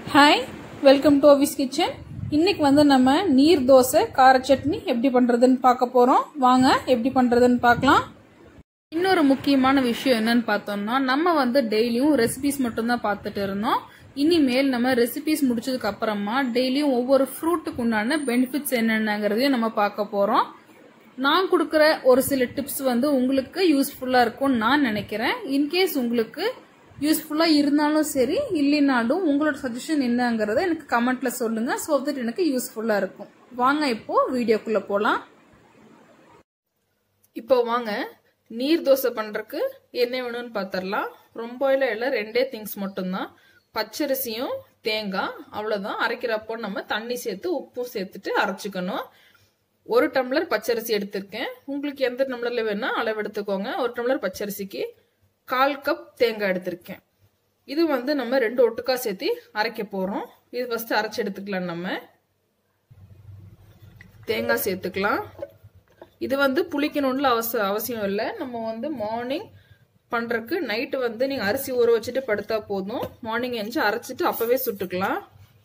Hi, welcome to Ovi's kitchen. இன்னைக்கு வந்து நம்ம நீர் தோசை கார சட்னி எப்படி பண்றதுன்னு பார்க்க போறோம். வாங்க எப்படி பண்றதுன்னு பார்க்கலாம். இன்னொரு முக்கியமான விஷயம் என்னன்னு பார்த்தோம்னா, நம்ம வந்து டெய்லியும் ரெசிபிஸ் மட்டும்தான் பார்த்துட்டு இருந்தோம். இனிமேல் நம்ம ரெசிபிஸ் முடிச்சதுக்கு அப்புறமா டெய்லியும் ஒவ்வொரு ஃப்ரூட்டுக்கு உண்டான பெனிஃபிட்ஸ் என்னென்னங்கிறதையும் நம்ம பார்க்க போறோம். நான் கொடுக்குற ஒரு சில டிப்ஸ் வந்து உங்களுக்கு யூஸ்ஃபுல்லா இருக்கும்னு நான் நினைக்கிறேன். இன்கேஸ் உங்களுக்கு யூஸ்ஃபுல்லா இருந்தாலும் சரி, இல்லைனாலும் உங்களோட சஜஷன் என்னங்கறத எனக்கு கமெண்ட்ல சொல்லுங்க. சோ தட் எனக்கு யூஸ்ஃபுல்லா இருக்கும். வாங்க இப்போ வீடியோக்குள்ள போலாம். இப்போ வாங்க நீர் தோசை பண்றதுக்கு என்ன வேணும்னு பாத்திரலாம். ரொம்ப இல்ல, ரெண்டே திங்ஸ் மட்டும்தான். பச்சரிசியும் தேங்காய், அவ்வளவுதான். அரைக்கிறப்போ நம்ம தண்ணி சேர்த்து உப்பும் சேர்த்துட்டு அரைச்சுக்கணும். ஒரு டம்ளர் பச்சரிசி எடுத்திருக்கேன். உங்களுக்கு எந்த டம்ளர்ல வேணா அளவு எடுத்துக்கோங்க. ஒரு டம்ளர் பச்சரிசிக்கு 1/4 கப் தேங்காய் எடுத்திருக்கேன். இது வந்து நம்ம ரெண்டு ஒட்டுக்கா சேர்த்து அரைக்க போறோம். இது ஃபர்ஸ்ட் அரைச்சு எடுத்துக்கலாம். நம்ம தேங்காய் சேர்த்துக்கலாம். இது வந்து புளிக்கணும்னு அவசியம் இல்லை. நம்ம வந்து மார்னிங் பண்றதுக்கு நைட்டு வந்து நீங்க அரிசி ஊற வச்சுட்டு படுத்தா போதும். மார்னிங் எஞ்சி அரைச்சிட்டு அப்பவே சுட்டுக்கலாம்.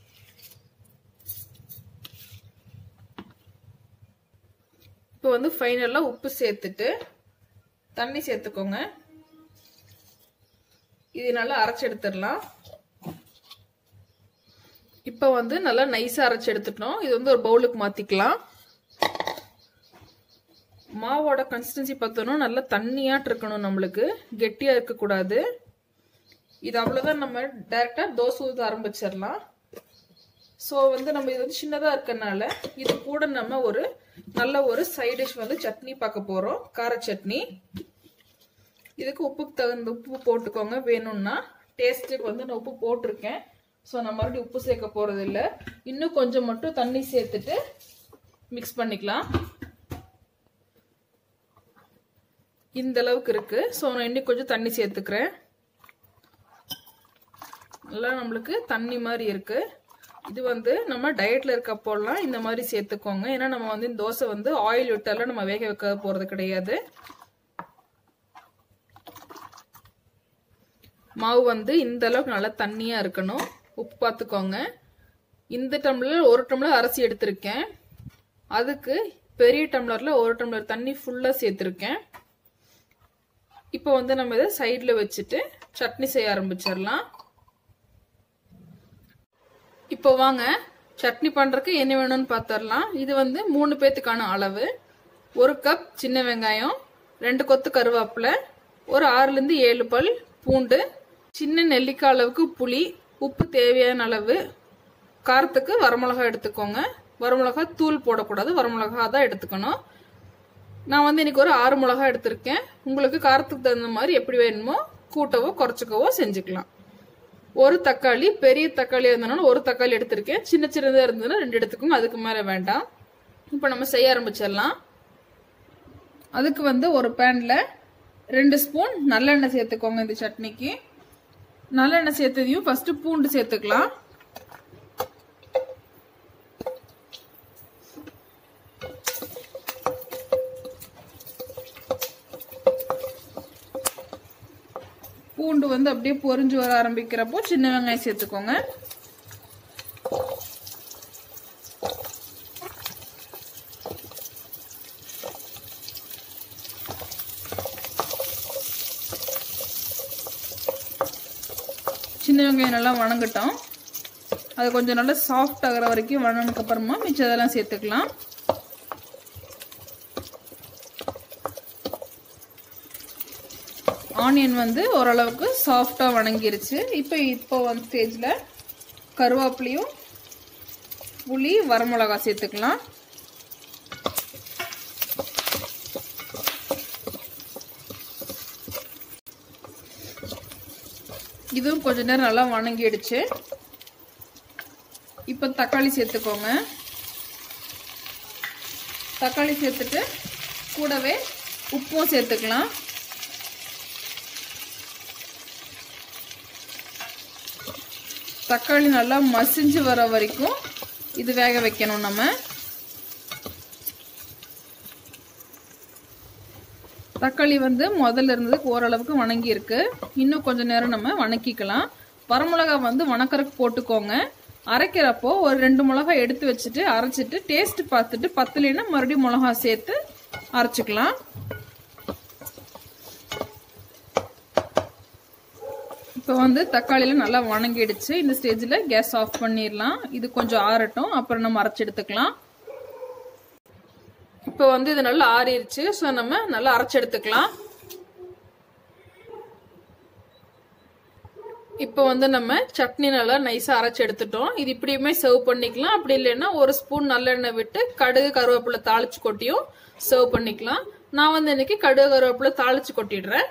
இப்போ வந்து ஃபைனலா உப்பு சேர்த்துட்டு தண்ணி சேர்த்துக்கோங்க. இது நல்லா அரைச்சு எடுத்துடலாம். இப்ப வந்து நல்லா நைஸா அரைச்சு எடுத்துட்டோம். இது வந்து ஒரு பவுலுக்கு மாத்திக்கலாம். மாவோட கன்சிஸ்டன்சி பார்த்தோம்னா நல்லா தண்ணியாட்டு இருக்கணும், நம்மளுக்கு கெட்டியா இருக்க கூடாது. இது அவ்வளவுதான். நம்ம டைரக்டா தோசை ஊத்த ஆரம்பிச்சிடலாம். சோ வந்து நம்ம இது வந்து சின்னதா இருக்கனால இது கூட நம்ம ஒரு நல்ல ஒரு சைட் டிஷ் வந்து சட்னி பார்க்க போறோம், கார சட்னி. இதுக்கு உப்புக்கு தகுந்த உப்பு போட்டுக்கோங்க. வேணும்னா டேஸ்ட்டுக்கு வந்து நான் உப்பு போட்டிருக்கேன். ஸோ நான் மறுபடியும் உப்பு சேர்க்க போறது இல்லை. இன்னும் கொஞ்சம் மட்டும் தண்ணி சேர்த்துட்டு மிக்ஸ் பண்ணிக்கலாம். இந்த அளவுக்கு இருக்கு. ஸோ நான் இன்னும் கொஞ்சம் தண்ணி சேர்த்துக்கிறேன். நல்லா நம்மளுக்கு தண்ணி மாதிரி இருக்கு. இது வந்து நம்ம டயட்ல இருக்கப்போலாம் இந்த மாதிரி சேர்த்துக்கோங்க. ஏன்னா நம்ம வந்து இந்த தோசை வந்து ஆயில் விட்டாலும் நம்ம வேக வைக்க போறது கிடையாது. மாவு வந்து இந்த அளவுக்கு நல்லா தண்ணியா இருக்கணும். உப்பு பார்த்துக்கோங்க. இந்த டம்ளர் ஒரு டம்ளர் அரிசி எடுத்திருக்கேன். அதுக்கு பெரிய டம்ளர்ல ஒரு டம்ளர் தண்ணி ஃபுல்லா சேர்த்திருக்கேன். இப்போ வந்து நம்ம இதை சைட்ல வச்சுட்டு சட்னி செய்ய ஆரம்பிச்சிடலாம். இப்போ வாங்க சட்னி பண்றதுக்கு என்ன வேணும்னு பாத்திரலாம். இது வந்து 3 பேத்துக்கான அளவு. 1 கப் சின்ன வெங்காயம், 2 கொத்து கருவேப்பிலை, ஒரு 6ல இருந்து 7 பல் பூண்டு, சின்ன நெல்லிக்காய் அளவுக்கு புளி, உப்பு தேவையான அளவு, காரத்துக்கு வரமிளகாய் எடுத்துக்கோங்க. வரமிளகாய் தூள் போடக்கூடாது, வரமிளகாய் தான் எடுத்துக்கணும். நான் வந்து இன்னைக்கு ஒரு 6 மிளகாய் எடுத்திருக்கேன். உங்களுக்கு காரத்துக்கு தகுந்த மாதிரி எப்படி வேணுமோ கூட்டவோ குறைச்சிக்கவோ செஞ்சுக்கலாம். ஒரு தக்காளி, பெரிய தக்காளி இருந்தனால ஒரு தக்காளி எடுத்திருக்கேன். சின்ன சின்னதா இருந்ததுன்னா 2 எடுத்துக்கோங்க, அதுக்கு மேல வேண்டாம். இப்போ நம்ம செய்ய ஆரம்பிச்சிடலாம். அதுக்கு வந்து ஒரு பேன்ல 2 ஸ்பூன் நல்லெண்ணெய் சேர்த்துக்கோங்க. இந்த சட்னிக்கு நல்லெண்ணெய் சேர்த்ததையும் ஃபர்ஸ்ட் பூண்டு சேர்த்துக்கலாம். பூண்டு வந்து அப்படியே பொரிஞ்சு வர ஆரம்பிக்கிறப்போ சின்ன வெங்காயம் சேர்த்துக்கோங்க. சின்ன வெங்காயம் நல்லா வணங்கட்டும். அது கொஞ்சம் நல்லா சாஃப்ட் ஆகிற வரைக்கும் வணங்கினதுக்கு அப்புறமா மிச்சதெல்லாம் சேர்த்துக்கலாம். ஆனியன் வந்து ஓரளவுக்கு சாஃப்டா வணங்கிருச்சு. இப்போ வந்து ஸ்டேஜ்ல கருவேப்பிலையும் புளி, வரமிளகாய் சேர்த்துக்கலாம். இதுவும் கொஞ்ச நேரம் நல்லா வணங்கிடுச்சு. இப்போ தக்காளி சேர்த்துக்கோங்க. தக்காளி சேர்த்துட்டு கூடவே உப்பும் சேர்த்துக்கலாம். தக்காளி நல்லா மசிஞ்சு வர வரைக்கும் இது வேக வைக்கணும். நம்ம தக்காளி வந்து முதல்ல இருந்ததுக்கு ஓரளவுக்கு வணங்கி இருக்கு. இன்னும் கொஞ்ச நேரம் நம்ம வணக்கிக்கலாம். வரமிளகா வந்து வணக்கறக்கு போட்டுக்கோங்க. அரைக்கிறப்போ ஒரு 2 மிளகாய் எடுத்து வச்சுட்டு அரைச்சிட்டு டேஸ்ட் பார்த்துட்டு பத்தலைன்னா மறுபடியும் மிளகா சேர்த்து அரைச்சிக்கலாம். இப்போ வந்து தக்காளியில நல்லா வணங்கிடுச்சு. இந்த ஸ்டேஜ்ல கேஸ் ஆஃப் பண்ணிடலாம். இது கொஞ்சம் ஆறட்டும், அப்புறம் நம்ம அரைச்சி எடுத்துக்கலாம். இப்போ வந்து இது நல்லா ஆறிடுச்சு. ஸோ நம்ம நல்லா அரைச்சி எடுத்துக்கலாம். இப்போ வந்து நம்ம சட்னி நல்லா நைஸா அரைச்சி எடுத்துட்டோம். இது இப்படியுமே சர்வ் பண்ணிக்கலாம். அப்படி இல்லைன்னா ஒரு ஸ்பூன் நல்லெண்ணெய் விட்டு கடுகு கருவேப்பிலை தாளிச்சு கொட்டியும் சர்வ் பண்ணிக்கலாம். நான் வந்து இன்னைக்கு கடுகு கருவேப்பிலை தாளிச்சு கொட்டிடுறேன்.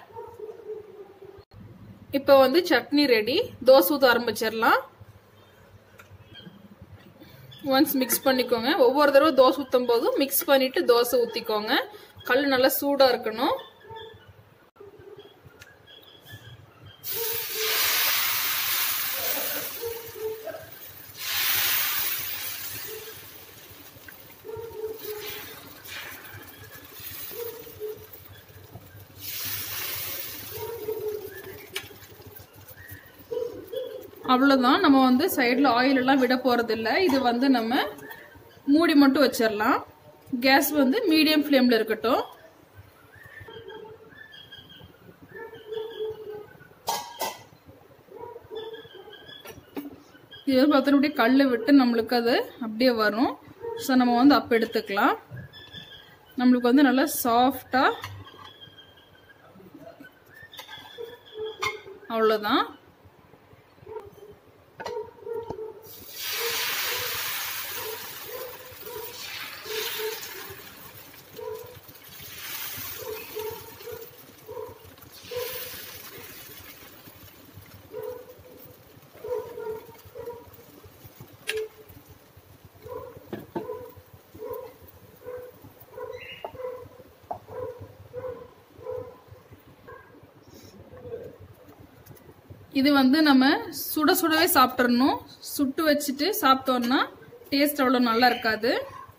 இப்போ வந்து சட்னி ரெடி. தோசை ஊற்ற ஆரம்பிச்சிடலாம். ஒன்ஸ் மிக்ஸ் பண்ணிக்கோங்க. ஒவ்வொரு தடவை தோசை ஊற்றும் போதும் மிக்ஸ் பண்ணிட்டு தோசை ஊற்றிக்கோங்க. கல் நல்லா சூடா இருக்கணும். அவ்வளவுதான். நம்ம வந்து சைடுல ஆயில் எல்லாம் விட போறது இல்ல. இது வந்து நம்ம மூடி மட்டும் வச்சிடலாம். கேஸ் வந்து மீடியம் ஃப்ளேம்ல இருக்கட்டும். இது பார்த்தா கல்லை விட்டு நம்மளுக்கு அது அப்படியே வரும். ஸோ நம்ம வந்து அப்ப எடுத்துக்கலாம். நம்மளுக்கு வந்து நல்லா சாஃப்டா அவ்வளவுதான். இது வந்து நம்ம சுட சுடவே சாப்பிட்றணும். சுட்டு வச்சுட்டு சாப்பிட்டோம்னா டேஸ்ட் அவ்வளோ நல்லா இருக்காது.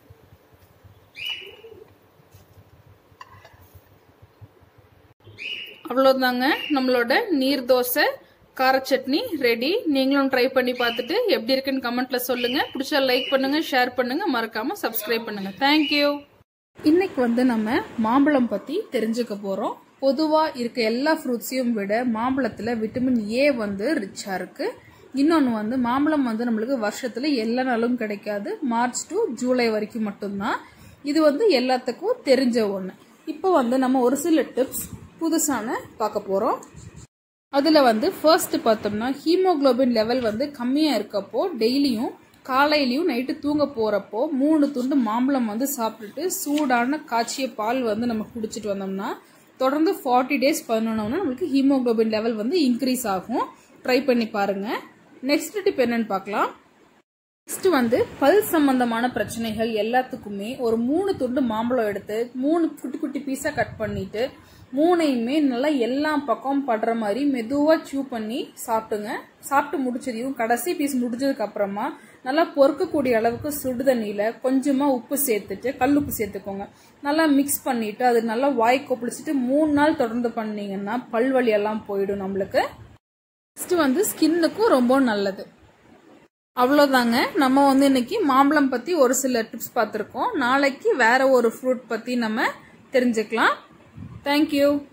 அவ்வளோதாங்க, நம்மளோட நீர் தோசை கார சட்னி ரெடி. நீங்களும் ட்ரை பண்ணி பார்த்துட்டு எப்படி இருக்குன்னு கமெண்ட்ல சொல்லுங்க. பிடிச்சா லைக் பண்ணுங்க, ஷேர் பண்ணுங்க, மறக்காம சப்ஸ்கிரைப் பண்ணுங்க. தேங்க்யூ. இன்னைக்கு வந்து நம்ம மாம்பழம் பத்தி தெரிஞ்சுக்க போறோம். பொதுவா இருக்க எல்லா ஃப்ரூட்ஸையும் விட மாம்பழத்துல விட்டமின் ஏ வந்து ரிச்சா இருக்கு. இன்னொன்னு வந்து மாம்பழம் வந்து நம்மளுக்கு வருஷத்துல எல்லா நாளும் கிடைக்காது. மார்ச் டு ஜூலை வரைக்கும் மட்டும்தான். இது வந்து எல்லாத்துக்கும் தெரிஞ்ச ஒண்ணு. இப்போ வந்து நம்ம ஒரு சில டிப்ஸ் புதுசான பார்க்க போறோம். அதுல வந்து ஃபர்ஸ்ட் பார்த்தோம்னா ஹீமோகுளோபின் லெவல் வந்து கம்மியா இருக்கப்போ டெய்லியும் காலையிலயும் நைட்டு தூங்க போறப்போ 3 துண்டு மாம்பழம் வந்து சாப்பிட்டுட்டு சூடான காய்ச்சிய பால் வந்து நம்ம குடிச்சிட்டு வந்தோம்னா தொடர்ந்து 40 டேஸ் பண்ணணும்னா நம்மளுக்கு ஹீமோகுளோபின் லெவல் வந்து இன்க்ரீஸ் ஆகும். ட்ரை பண்ணி பாருங்க. நெக்ஸ்ட் டிப் என்னன்னு பார்க்கலாம். நெக்ஸ்ட் வந்து பல் சம்பந்தமான பிரச்சனைகள் எல்லாத்துக்குமே ஒரு 3 துண்டு மாம்பழம் எடுத்து 3 குட்டி குட்டி பீஸா கட் பண்ணிட்டு 3யுமே நல்லா எல்லா பக்கம் படுற மாதிரி மெதுவா சூ பண்ணி சாப்பிட்டுங்க. சாப்பிட்டு முடிச்சதையும் கடைசி பீஸ் முடிஞ்சதுக்கு அப்புறமா நல்லா பொறுக்கக்கூடிய அளவுக்கு சுடு தண்ணியில கொஞ்சமா உப்பு சேர்த்துட்டு கல்லுப்பு சேர்த்துக்கோங்க. நல்லா மிக்ஸ் பண்ணிட்டு அது நல்லா வாய் கொப்பளிச்சுட்டு 3 நாள் தொடர்ந்து பண்ணீங்கன்னா பல்வலி எல்லாம் போயிடும் நம்மளுக்கு. நெக்ஸ்ட் வந்து ஸ்கின்னுக்கும் ரொம்ப நல்லது. அவ்வளவுதாங்க, நம்ம வந்து இன்னைக்கு மாம்பழம் பத்தி ஒரு சில டிப்ஸ் பார்த்திருக்கோம். நாளைக்கு வேற ஒரு ஃப்ரூட் பத்தி நம்ம தெரிஞ்சுக்கலாம். Thank you.